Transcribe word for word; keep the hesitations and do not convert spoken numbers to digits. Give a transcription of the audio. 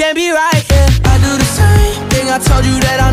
can't be right, yeah. I do the same thing I told you that I